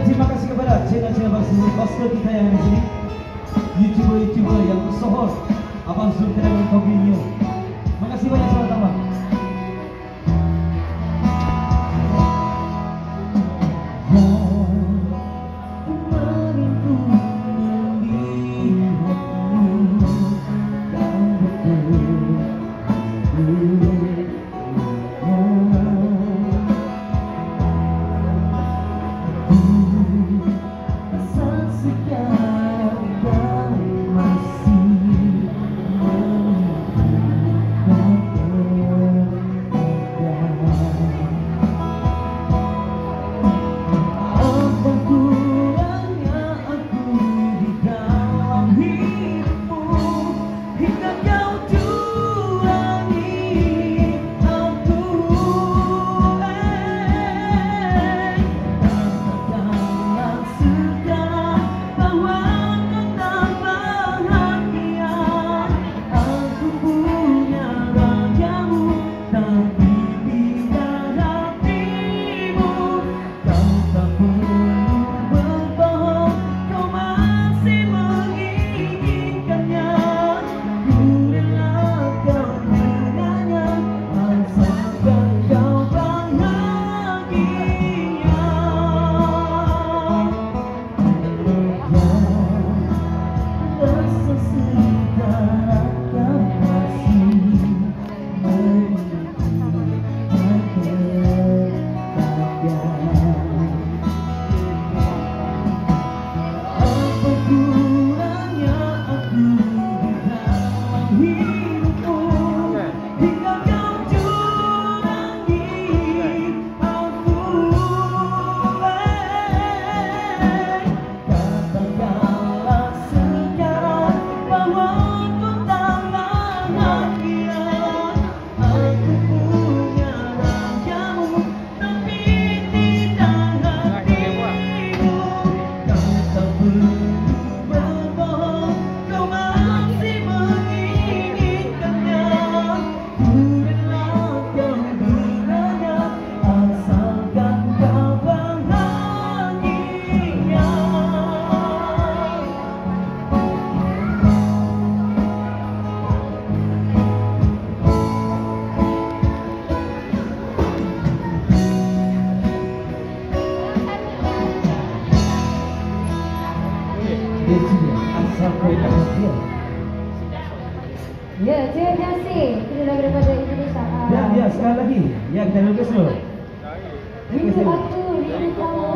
terima kasih kepada channel-channel bosku kita yang di sini, YouTuber yang sohor, Abang Sultan dan Kopinya. Makasih banyak sama-sama. Ya, terima kasih. Terima daripada Indonesia. Ya, sekali lagi. Ya, kita lukis dulu. Rindu aku, rindu kamu.